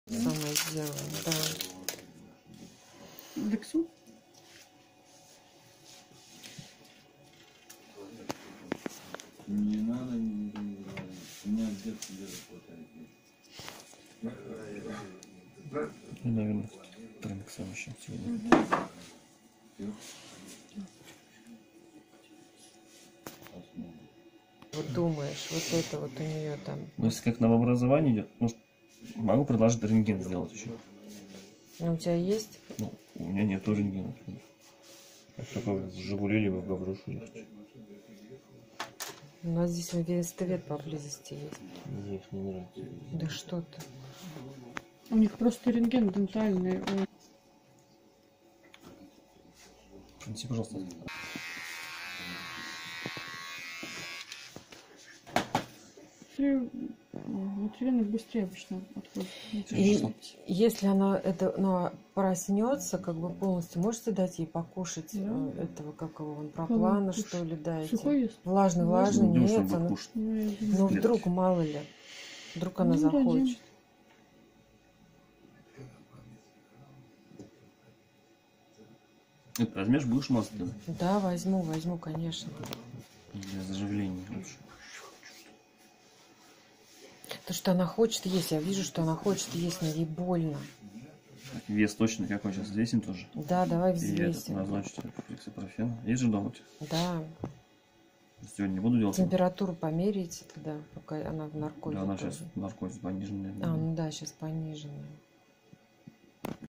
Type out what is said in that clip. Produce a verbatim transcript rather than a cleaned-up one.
Самое сделаем, да. Дексу? Не надо, не надо. У меня в детстве даже хватает. Ну, наверное, тренксом еще сегодня. Вот думаешь, вот это вот у нее там. Ну, если как новообразование идет, может, могу предложить рентген сделать еще. Ну, у тебя есть? Ну, у меня нет рентгена. Как только в Жигули либо в Гаврошу есть. У нас здесь университет поблизости есть. Мне их не нравится. Да что ты. У них просто рентген дентальный. Он... Принеси, пожалуйста. Внутривенно быстрее обычно отходит. И если она это, ну, проснется, как бы полностью, можете дать ей покушать, Да. э, этого, как его, он проплана, Кушать. что ли, дайте? Сухой есть? Влажный, влажный, Ну, нет, чтобы она... кушать. Ну, я Ну, думаю, вдруг, мало ли, вдруг она Ну, захочет. Это возьмешь, будешь мазать? Да? Да, возьму, возьму, конечно. Для заживления лучше. То, что она хочет есть, я вижу, что она хочет есть, но ей больно. Вес точно какой сейчас? Взвесим тоже? Да, давай И этот взвесим. назначить флексипрофен. Есть же дома у тебя? Да. Сегодня не буду делать? Температуру померяйте тогда, пока она в наркозе. Да, она тоже. сейчас наркоз пониженная. А, ну да, сейчас пониженная.